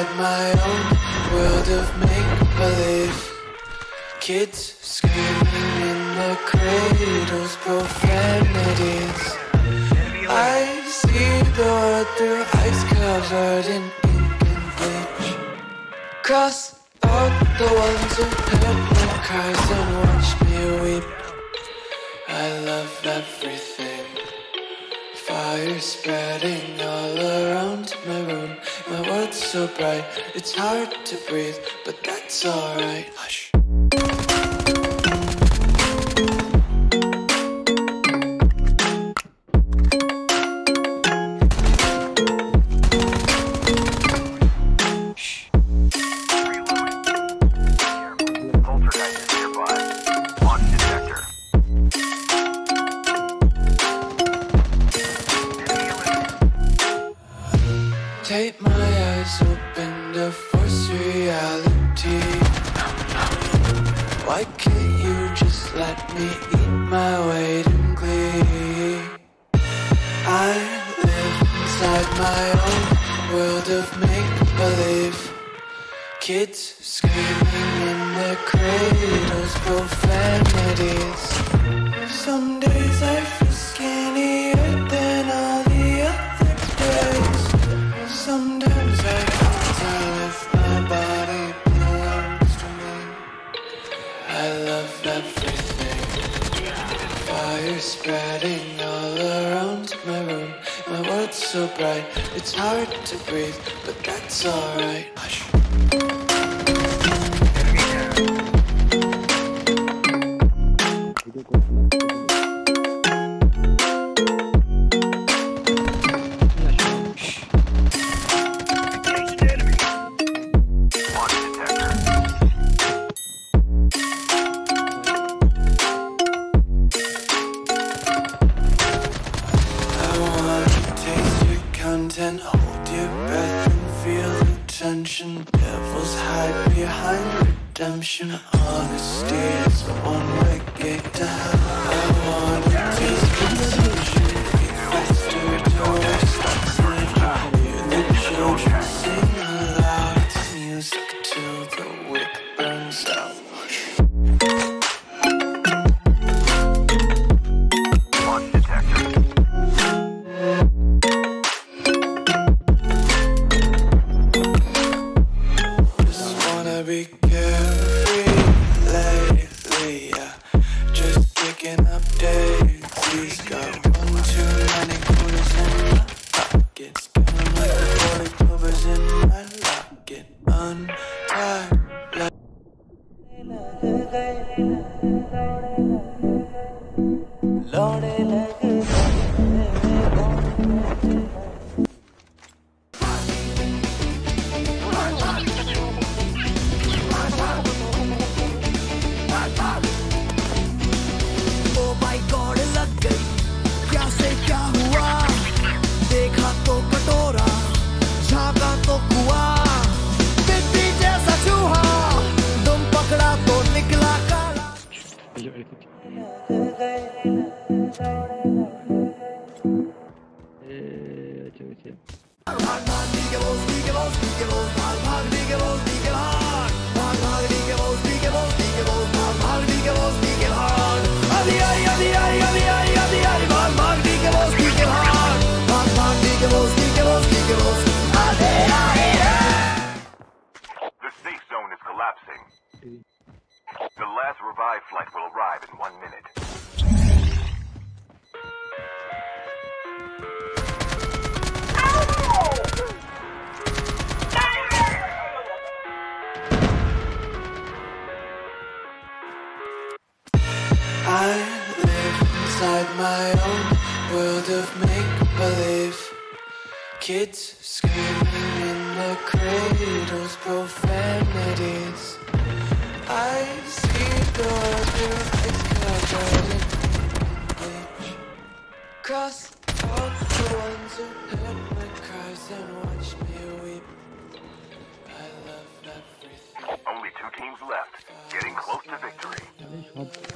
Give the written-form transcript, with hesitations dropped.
inside my own world of make-believe. Kids screaming in the cradles, profanities. I see the world through ice covered in ink and bleach. Cross out the ones who heard my cries and watched me weep. I love everything. Fire spreading all around my room. My world's so bright, it's hard to breathe, but that's alright. Hush. Take my eyes open to force reality. Why can't you just let me eat my weight in glee? I live inside my own world of make-believe. Kids screaming in their cradles, profanities. Some days I feel skinnier than all the other days. Sometimes I can't tell if my body belongs to me. I love everything. Fire spreading all around my room. My world's so bright, it's hard to breathe, but that's alright. Hush. And hold your breath and feel the tension. Devils hide behind redemption. Honesty is the one-way gate to hell. I wanna taste consumption. Be faster towards that slave. Hear the children sing aloud. It's music till the wick burns out. Be carefree lately, yeah. Just picking up daisies. Got one too many quarters in my pockets. Counting like the 40 clovers in my locket. Untied like the last revived flight will arrive in 1 minute. I live inside my own world of make-believe. Kids screaming in the cradles, profanities. I see the world through ice covered in bleach. Cross out the ones who heard my cries and watched me weep. I love everything. Only 2 teams left, getting close to victory.